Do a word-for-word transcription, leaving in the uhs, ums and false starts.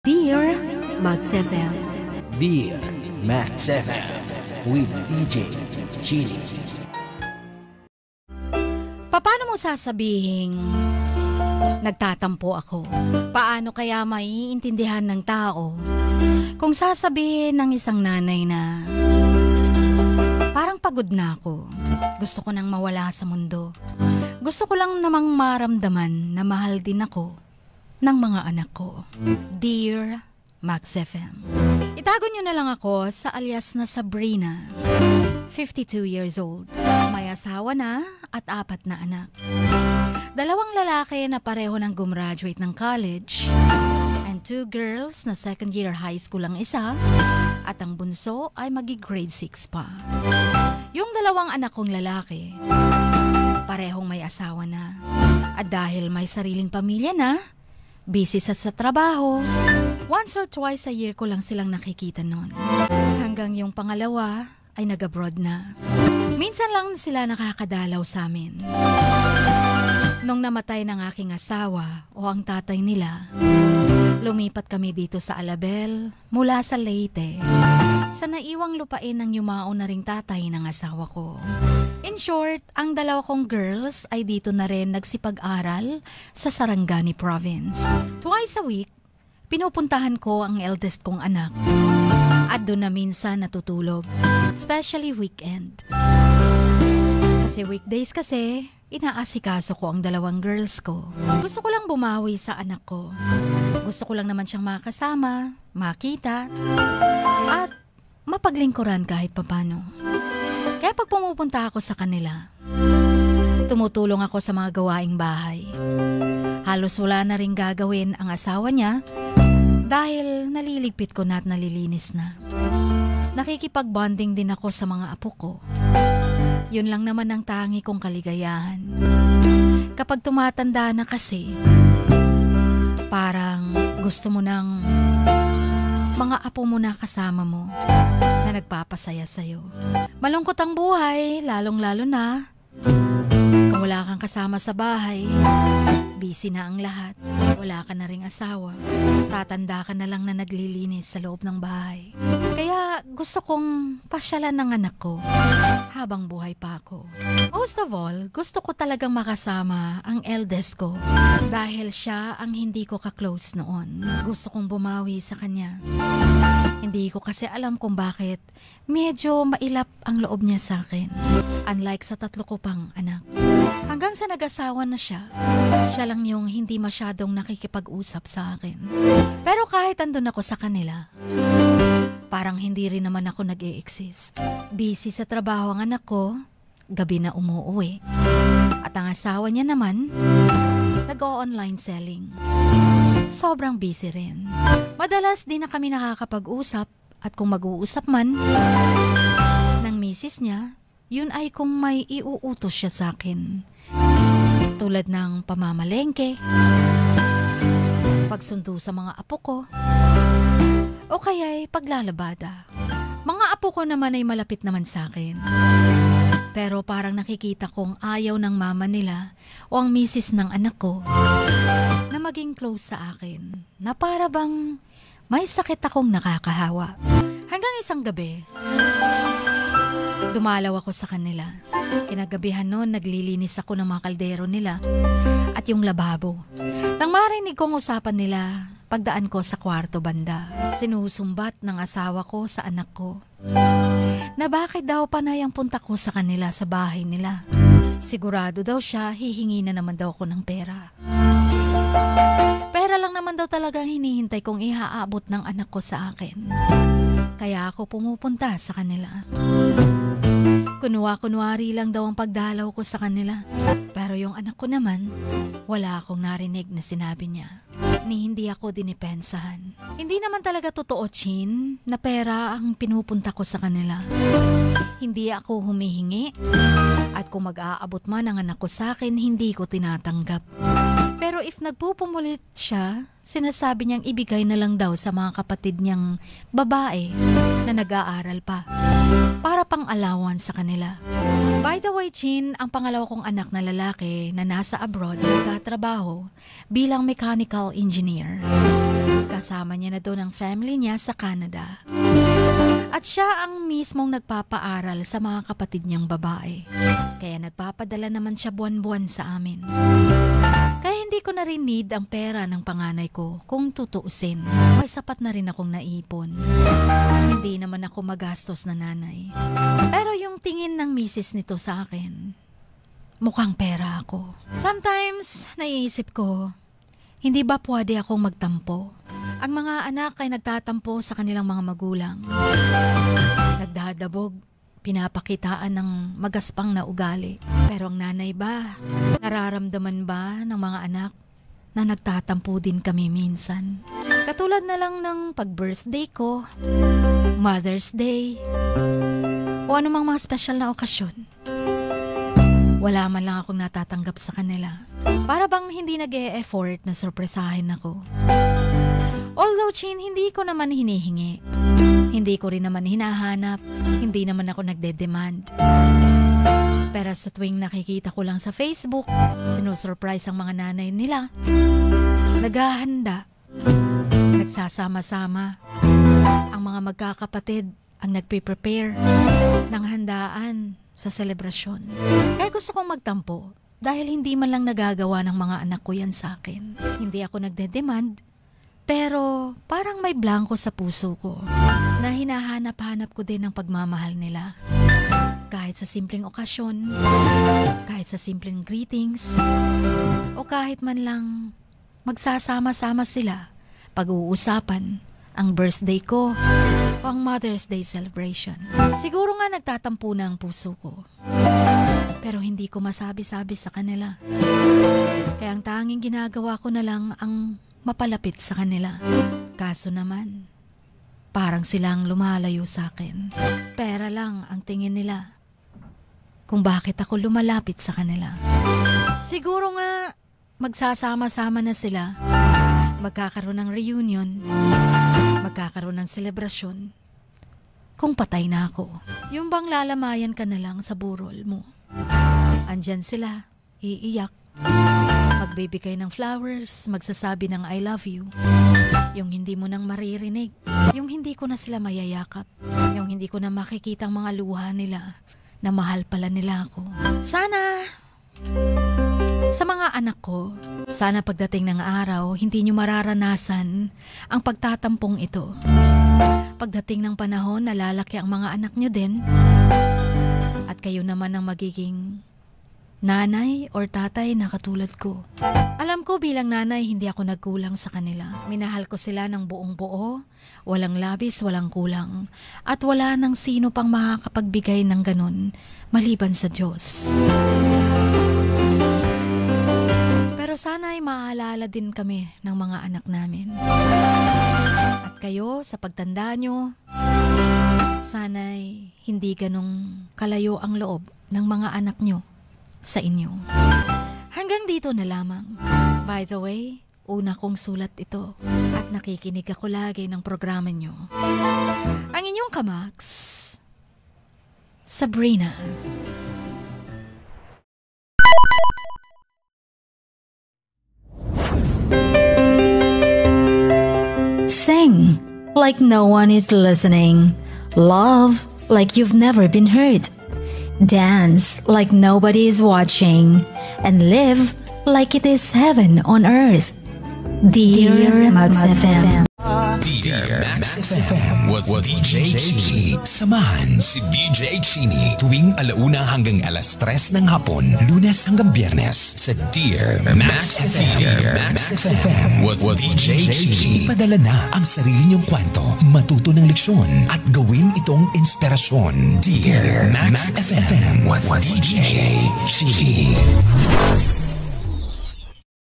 Dear Max F M. Dear Max F M with D J Chili. Paano mo sasabihing nagtatampo ako? Paano kaya maiintindihan ng tao kung sasabihin ng isang nanay na parang pagod na ako, gusto ko nang mawala sa mundo, gusto ko lang namang maramdaman na mahal din ako ng mga anak ko? Dear Max F M, itago niyo na lang ako sa alias na Sabrina, fifty-two years old, may asawa na at apat na anak. Dalawang lalaki na pareho nang gumraduate ng college, and two girls na second year high school ang isa, at ang bunso ay magi-grade six pa. Yung dalawang anak kong lalaki, parehong may asawa na, at dahil may sariling pamilya na, busy sa sa trabaho. Once or twice a year ko lang silang nakikita noon. Hanggang yung pangalawa ay nag-abroad na. Minsan lang sila nakakadalaw sa amin. Nung namatay ng aking asawa o ang tatay nila, lumipat kami dito sa Alabel mula sa Leyte, sa naiwang lupain ng yumao na ring tatay ng asawa ko. In short, ang dalawa kong girls ay dito na rin nagsipag-aral sa Sarangani Province. Twice a week, pinupuntahan ko ang eldest kong anak at doon na minsan natutulog, especially weekend. Kasi weekdays kasi, inaasikaso ko ang dalawang girls ko. Gusto ko lang bumawi sa anak ko. Gusto ko lang naman siyang makasama, makita, at mapaglingkuran kahit papano. Kaya pag pumupunta ako sa kanila, tumutulong ako sa mga gawaing bahay. Halos wala na rin gagawin ang asawa niya dahil naliligpit ko na at nalilinis na. Nakikipag-bonding din ako sa mga apo ko. Yun lang naman ang tangi kong kaligayahan. Kapag tumatanda na kasi, parang gusto mo ng mga apo mo na kasama mo na nagpapasaya sa'yo. Malungkot ang buhay, lalong-lalo na kung wala kang kasama sa bahay. Busy na ang lahat. Wala ka na ring asawa. Tatanda ka na lang na naglilinis sa loob ng bahay. Kaya gusto kong pasyalan ng anak ko habang buhay pa ako. Most of all, gusto ko talagang makasama ang eldest ko dahil siya ang hindi ko ka-close noon. Gusto kong bumawi sa kanya. Hindi ko kasi alam kung bakit medyo mailap ang loob niya sa akin. Unlike sa tatlo ko pang anak. Hanggang sa nag-asawa na siya, siya lang yung hindi masyadong nakikipag-usap sa akin. Pero kahit andun ako sa kanila, parang hindi rin naman ako nag-e-exist. Busy sa trabaho ang anak ko, gabi na umuuwi. At ang asawa niya naman, nag-o-online selling. Sobrang busy rin. Madalas di na kami nakakapag-usap at kung mag-uusap man ng misis niya, yun ay kung may iuutos siya sa akin. Tulad ng pamamalengke, pagsundo sa mga apo ko, o kaya'y paglalabada. Mga apo ko naman ay malapit naman sa akin. Pero parang nakikita kong ayaw ng mama nila o ang misis ng anak ko na maging close sa akin. Na para bang may sakit akong nakakahawa. Hanggang isang gabi, dumalaw ako sa kanila. Kinagabihan noon, naglilinis ako ng mga kaldero nila at yung lababo. Nang marinig kong usapan nila, pagdaan ko sa kwarto banda, sinusumbat ng asawa ko sa anak ko na bakit daw panay ang punta ko sa kanila sa bahay nila. Sigurado daw siya, hihingi na naman daw ako ng pera. Pera lang naman daw talagang hinihintay kong ihaabot ng anak ko sa akin. Kaya ako pumupunta sa kanila. Kunwa-kunwari lang daw ang pagdalaw ko sa kanila. Pero yung anak ko naman, wala akong narinig na sinabi niya. Ni hindi ako dinipensahan. Hindi naman talaga totoo, Chin, na pera ang pinupunta ko sa kanila. Hindi ako humihingi. At kung mag-aabot man ang anak ko sa akin, hindi ko tinatanggap. Pero Pero if nagpupumulit siya, sinasabi niyang ibigay na lang daw sa mga kapatid niyang babae na nag-aaral pa para pang allowance sa kanila. By the way, Chin, ang pangalawa kong anak na lalaki na nasa abroad nagtatrabaho bilang mechanical engineer. Kasama niya na doon ang family niya sa Canada. At siya ang mismong nagpapaaral sa mga kapatid niyang babae. Kaya nagpapadala naman siya buwan-buwan sa amin. Kaya hindi ko na rin need ang pera ng panganay ko kung tutuusin. May sapat na rin akong naipon. Hindi naman ako magastos na nanay. Pero yung tingin ng misis nito sa akin, mukhang pera ako. Sometimes, naiisip ko, hindi ba pwede akong magtampo? Ang mga anak ay nagtatampo sa kanilang mga magulang. Nagdadabog, pinapakitaan ng magaspang na ugali. Pero ang nanay ba, nararamdaman ba ng mga anak na nagtatampo din kami minsan? Katulad na lang ng pag-birthday ko, Mother's Day, o anumang mga special na okasyon. Wala man lang akong natatanggap sa kanila. Para bang hindi nag-e-effort na sorpresahin ako. Although, Chin, hindi ko naman hinihingi. Hindi ko rin naman hinahanap. Hindi naman ako nagde-demand. Pero sa tuwing nakikita ko lang sa Facebook, sinusurprise ang mga nanay nila. Naghahanda. Nagsasama-sama. Ang mga magkakapatid ang nagpe-prepare ng handaan sa selebrasyon. Kaya gusto kong magtampo dahil hindi man lang nagagawa ng mga anak ko yan sa akin. Hindi ako nagde-demand. Pero parang may blanco sa puso ko na hinahanap-hanap ko din ang pagmamahal nila. Kahit sa simpleng okasyon, kahit sa simpleng greetings, o kahit man lang magsasama-sama sila pag-uusapan ang birthday ko o ang Mother's Day celebration. Siguro nga nagtatampo na ang puso ko. Pero hindi ko masabi-sabi sa kanila. Kaya ang tanging ginagawa ko na lang ang mapalapit sa kanila. Kaso naman, parang silang lumalayo sa akin. Pera lang ang tingin nila kung bakit ako lumalapit sa kanila. Siguro nga, magsasama-sama na sila. Magkakaroon ng reunion. Magkakaroon ng selebrasyon. Kung patay na ako. Yung bang lalamayan ka na lang sa burol mo. Andyan sila, iiyak. Magbibigay ng flowers, magsasabi ng I love you. Yung hindi mo nang maririnig. Yung hindi ko na sila mayayakap. Yung hindi ko na makikita ang mga luha nila na mahal pala nila ako. Sana, sa mga anak ko, sana pagdating ng araw, hindi nyo mararanasan ang pagtatampong ito. Pagdating ng panahon, nalalaki ang mga anak nyo din. At kayo naman ang magiging nanay or tatay na katulad ko. Alam ko bilang nanay, hindi ako nagkulang sa kanila. Minahal ko sila ng buong buo, walang labis, walang kulang. At wala nang sino pang makakapagbigay ng ganun, maliban sa Diyos. Pero sana ay maalala din kami ng mga anak namin. At kayo, sa pagtanda nyo, sana'y hindi ganong kalayo ang loob ng mga anak nyo sa inyo. Hanggang dito na lamang. By the way, una kong sulat ito at nakikinig ako lagi ng programa nyo. Ang inyong kamaks, Sabrina. Sing like no one is listening. Love like you've never been hurt. Dance like nobody is watching, and live like it is heaven on earth. Dear Max F M. Dear Max F M with D J Chini. Samahan si D J Chini tuwing alauna hanggang alas tres ng hapon, Lunes hanggang Biyernes sa Dear Max F M. Dear Max F M with D J Chini. Ipadala na ang sarili niyong kwento, matuto ng leksyon at gawin itong inspirasyon. Dear Max F M with D J Chini.